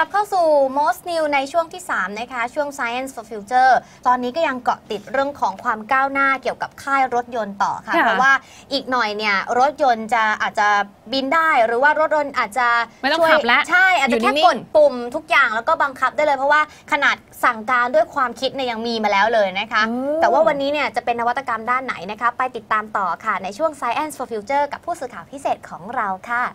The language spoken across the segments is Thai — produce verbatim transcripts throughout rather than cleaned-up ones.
ลับเข้าสู่ Most New ในช่วงที่สามนะคะช่วง Science for Future ตอนนี้ก็ยังเกาะติดเรื่องของความก้าวหน้าเกี่ยวกับค่ายรถยนต์ต่อค่ะเพราะว่าอีกหน่อยเนี่ยรถยนต์จะอาจจะบินได้หรือว่ารถยนต์อาจจะไม่ต้องขับแล้วใช่อาจจะแค่กดปุ่มทุกอย่างแล้วก็บังคับได้เลยเพราะว่าขนาดสั่งการด้วยความคิดเนี่ยยังมีมาแล้วเลยนะคะแต่ว่าวันนี้เนี่ยจะเป็นนวัตกรรมด้านไหนนะคะไปติดตามต่อค่ะในช่วง Science for Future กับผู้สื่อข่าวพิเศษของเราค่ะ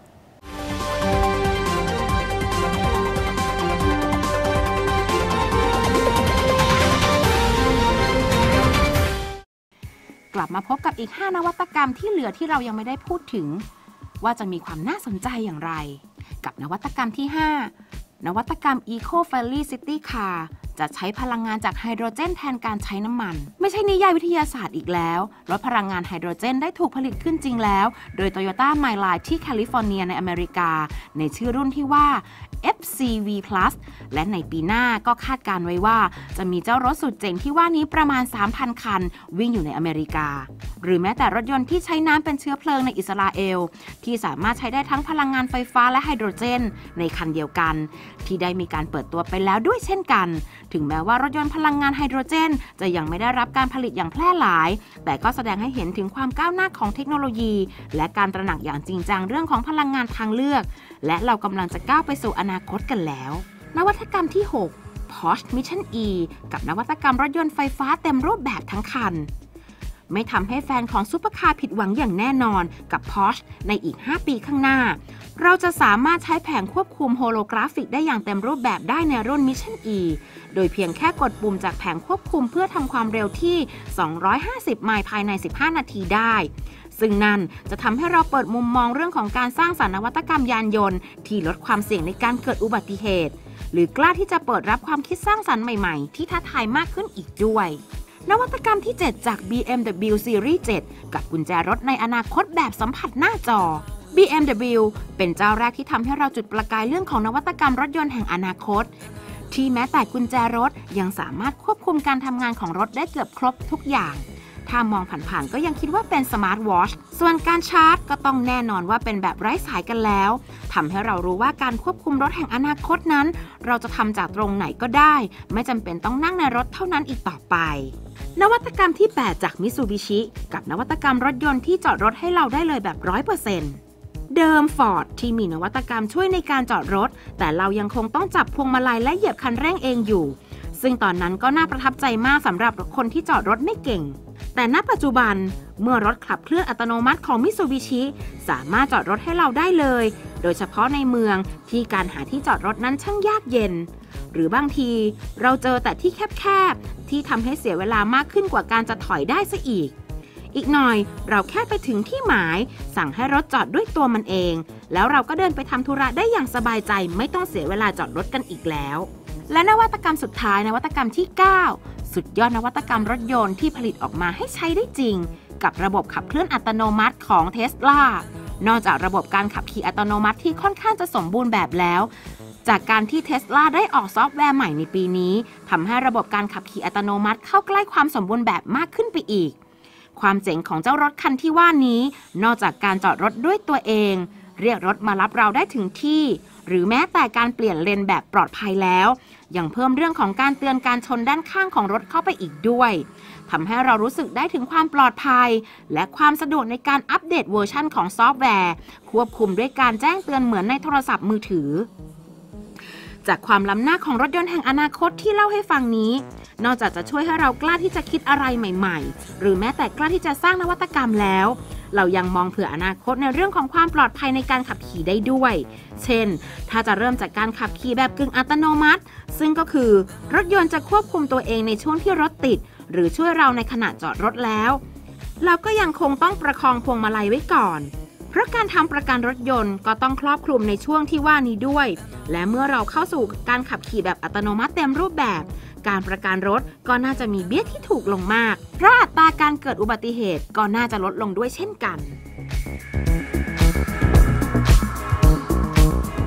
กลับมาพบกับอีกห้านวัตกรรมที่เหลือที่เรายังไม่ได้พูดถึงว่าจะมีความน่าสนใจอย่างไรกับนวัตกรรมที่ห้านวัตกรรม Eco-Friendly City Car จะใช้พลังงานจากไฮโดรเจนแทนการใช้น้ำมันไม่ใช่นิยายวิทยาศาสตร์อีกแล้วรถพลังงานไฮโดรเจนได้ถูกผลิตขึ้นจริงแล้วโดย Toyota Mirai ที่แคลิฟอร์เนียในอเมริกาในชื่อรุ่นที่ว่า เอฟ ซี วี พลัส และในปีหน้าก็คาดการไว้ว่าจะมีเจ้ารถสุดเจ๋งที่ว่านี้ประมาณ สามพัน คันวิ่งอยู่ในอเมริกาหรือแม้แต่รถยนต์ที่ใช้น้ำเป็นเชื้อเพลิงในอิสราเอลที่สามารถใช้ได้ทั้งพลังงานไฟฟ้าและไฮโดรเจนในคันเดียวกันที่ได้มีการเปิดตัวไปแล้วด้วยเช่นกันถึงแม้ว่ารถยนต์พลังงานไฮโดรเจนจะยังไม่ได้รับการผลิตอย่างแพร่หลายแต่ก็แสดงให้เห็นถึงความก้าวหน้าของเทคโนโลยีและการตระหนักอย่างจริงจังเรื่องของพลังงานทางเลือกและเรากำลังจะก้าวไปสู่อนาคตกันแล้วนวัตกรรมที่ หก Porsche Mission E กับนวัตกรรมรถยนต์ไฟฟ้าเต็มรูปแบบทั้งคันไม่ทำให้แฟนของซุปเปอร์คาร์ผิดหวังอย่างแน่นอนกับ Porsche ในอีกห้าปีข้างหน้าเราจะสามารถใช้แผงควบคุมโฮโลกราฟิกได้อย่างเต็มรูปแบบได้ในรุ่น Mission E โดยเพียงแค่กดปุ่มจากแผงควบคุมเพื่อทำความเร็วที่สองร้อยห้าสิบไมล์ภายในสิบห้านาทีได้ซึ่งนั่นจะทำให้เราเปิดมุมมองเรื่องของการสร้างสรรค์นวัตกรรมยานยนต์ที่ลดความเสี่ยงในการเกิดอุบัติเหตุหรือกล้าที่จะเปิดรับความคิดสร้างสรรค์ใหม่ๆที่ท้าทายมากขึ้นอีกด้วยนวัตกรรมที่ เจ็ด จาก บี เอ็ม ดับเบิลยู Series เจ็ด กับกุญแจรถในอนาคตแบบสัมผัสหน้าจอ บี เอ็ม ดับเบิลยู เป็นเจ้าแรกที่ทำให้เราจุดประกายเรื่องของนวัตกรรมรถยนต์แห่งอนาคตที่แม้แต่กุญแจรถยังสามารถควบคุมการทำงานของรถได้เกือบครบทุกอย่างถ้ามองผ่านๆก็ยังคิดว่าเป็นสมาร์ทวอชส่วนการชาร์จก็ต้องแน่นอนว่าเป็นแบบไร้สายกันแล้วทำให้เรารู้ว่าการควบคุมรถแห่งอนาคตนั้นเราจะทำจากตรงไหนก็ได้ไม่จำเป็นต้องนั่งในรถเท่านั้นอีกต่อไปนวัตกรรมที่ แปด จากมิตซูบิชิกับนวัตกรรมรถยนต์ที่จอดรถให้เราได้เลยแบบ ร้อยเปอร์เซ็นต์ เดิม Ford ที่มีนวัตกรรมช่วยในการจอดรถแต่เรายังคงต้องจับพวงมาลัยและเหยียบคันเร่งเองอยู่ซึ่งตอนนั้นก็น่าประทับใจมากสำหรับคนที่จอดรถไม่เก่งแต่ณปัจจุบันเมื่อรถขับเคลื่อนอัตโนมัติของมิตซูบิชิสามารถจอดรถให้เราได้เลยโดยเฉพาะในเมืองที่การหาที่จอดรถนั้นช่างยากเย็นหรือบางทีเราเจอแต่ที่แคบๆที่ทำให้เสียเวลามากขึ้นกว่าการจะถอยได้ซะอีกอีกหน่อยเราแค่ไปถึงที่หมายสั่งให้รถจอดด้วยตัวมันเองแล้วเราก็เดินไปทำธุระได้อย่างสบายใจไม่ต้องเสียเวลาจอดรถกันอีกแล้วและนวัตกรรมสุดท้ายนวัตกรรมที่ เก้า สุดยอดนวัตกรรมรถยนต์ที่ผลิตออกมาให้ใช้ได้จริงกับระบบขับเคลื่อนอัตโนมัติของ Tesla นอกจากระบบการขับขี่อัตโนมัติที่ค่อนข้างจะสมบูรณ์แบบแล้วจากการที่ Tesla ได้ออกซอฟต์แวร์ใหม่ในปีนี้ทำให้ระบบการขับขี่อัตโนมัติเข้าใกล้ความสมบูรณ์แบบมากขึ้นไปอีกความเจ๋งของเจ้ารถคันที่ว่านี้นอกจากการจอดรถด้วยตัวเองเรียกรถมารับเราได้ถึงที่หรือแม้แต่การเปลี่ยนเลนแบบปลอดภัยแล้วยังเพิ่มเรื่องของการเตือนการชนด้านข้างของรถเข้าไปอีกด้วยทำให้เรารู้สึกได้ถึงความปลอดภัยและความสะดวกในการอัปเดตเวอร์ชันของซอฟต์แวร์ควบคุมด้วยการแจ้งเตือนเหมือนในโทรศัพท์มือถือจากความล้ำหน้าของรถยนต์แห่งอนาคตที่เล่าให้ฟังนี้นอกจากจะช่วยให้เรากล้าที่จะคิดอะไรใหม่ๆหรือแม้แต่กล้าที่จะสร้างนวัตกรรมแล้วเรายังมองเผื่ออนาคตในเรื่องของความปลอดภัยในการขับขี่ได้ด้วยเช่นถ้าจะเริ่มจากการขับขี่แบบกึ่งอัตโนมัติซึ่งก็คือรถยนต์จะควบคุมตัวเองในช่วงที่รถติดหรือช่วยเราในขณะจอดรถแล้วเราก็ยังคงต้องประคองพวงมาลัยไว้ก่อนเพราะการทำประกันรถยนต์ก็ต้องครอบคลุมในช่วงที่ว่านี้ด้วยและเมื่อเราเข้าสู่การขับขี่แบบอัตโนมัติเต็มรูปแบบการประกันรถก็น่าจะมีเบี้ยที่ถูกลงมากเพราะอัตราการเกิดอุบัติเหตุก็น่าจะลดลงด้วยเช่นกัน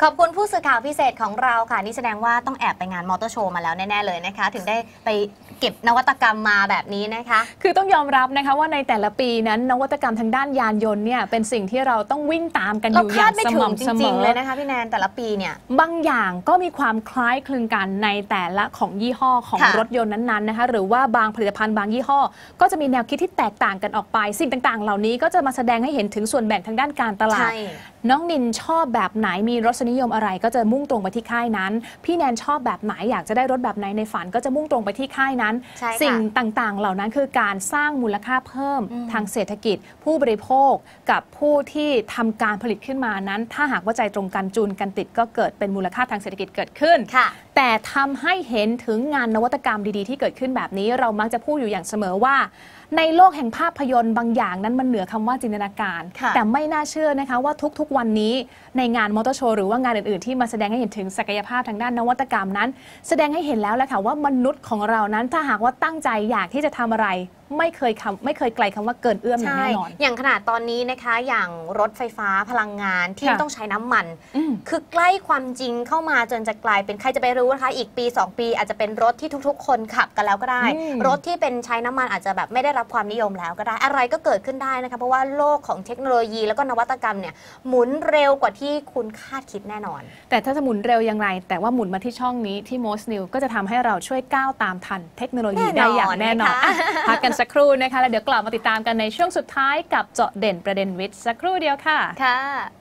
ขอบคุณผู้สื่อข่าวพิเศษของเราค่ะนี่แสดงว่าต้องแอบไปงานมอเตอร์โชว์มาแล้วแน่ๆเลยนะคะถึงได้ไปเก็บนวัตกรรมมาแบบนี้นะคะคือต้องยอมรับนะคะว่าในแต่ละปีนั้นนวัตกรรมทางด้านยานยนต์เนี่ยเป็นสิ่งที่เราต้องวิ่งตามกันอยู่อย่างสม่ำเสมอเลยนะคะพี่แนนแต่ละปีเนี่ยบางอย่างก็มีความคล้ายคลึงกันในแต่ละของยี่ห้อของรถยนต์นั้นๆนะคะหรือว่าบางผลิตภัณฑ์บางยี่ห้อก็จะมีแนวคิดที่แตกต่างกันออกไปสิ่งต่างๆเหล่านี้ก็จะมาแสดงให้เห็นถึงส่วนแบ่งทางด้านการตลาดน้องนินชอบแบบไหนมีรสนิยมอะไรก็จะมุ่งตรงไปที่ค่ายนั้นพี่แนนชอบแบบไหนอยากจะได้รถแบบไหนในฝันก็จะมุ่งตรงไปที่ค่ายนั้นสิ่งต่างๆเหล่านั้นคือการสร้างมูลค่าเพิ่มทางเศรษฐกิจผู้บริโภคกับผู้ที่ทำการผลิตขึ้นมานั้นถ้าหากว่าใจตรงกันจูนกันติดก็เกิดเป็นมูลค่าทางเศรษฐกิจเกิดขึ้นแต่ทำให้เห็นถึงงานนวัตกรรมดีๆที่เกิดขึ้นแบบนี้เรามักจะพูดอยู่อย่างเสมอว่าในโลกแห่งภาพยนตร์บางอย่างนั้นมันเหนือคำว่าจินตนาการแต่ไม่น่าเชื่อนะคะว่าทุกๆวันนี้ในงานมอเตอร์โชว์หรือว่างานอื่นๆที่มาแสดงให้เห็นถึงศักยภาพทางด้านนวัตกรรมนั้นแสดงให้เห็นแล้วแหละค่ะว่ามนุษย์ของเรานั้นถ้าหากว่าตั้งใจอยากที่จะทำอะไรไม่เคยคำไม่เคยไกลคำว่าเกินเอื้อมอย่างแน่นอนอย่างขนาดตอนนี้นะคะอย่างรถไฟฟ้าพลังงานที่ต้องใช้น้ำมันคือใกล้ความจริงเข้ามาจนจะกลายเป็นใครจะไปรู้นะคะอีกปีสองปีอาจจะเป็นรถที่ทุกๆคนขับกันแล้วก็ได้รถที่เป็นใช้น้ำมันอาจจะแบบไม่ได้รับความนิยมแล้วก็ได้อะไรก็เกิดขึ้นได้นะคะเพราะว่าโลกของเทคโนโลยีแล้วก็นวัตกรรมเนี่ยหมุนเร็วกว่าที่คุณคาดคิดแน่นอนแต่ถ้าจะหมุนเร็วอย่างไรแต่ว่าหมุนมาที่ช่องนี้ที่ Most New ก็จะทำให้เราช่วยก้าวตามทันเทคโนโลยีได้อย่างแน่นอนพักกันสักครู่นะคะแล้วเดี๋ยวกลับมาติดตามกันในช่วงสุดท้ายกับเจาะเด่นประเด็นวิทย์สักครู่เดียวค่ะค่ะ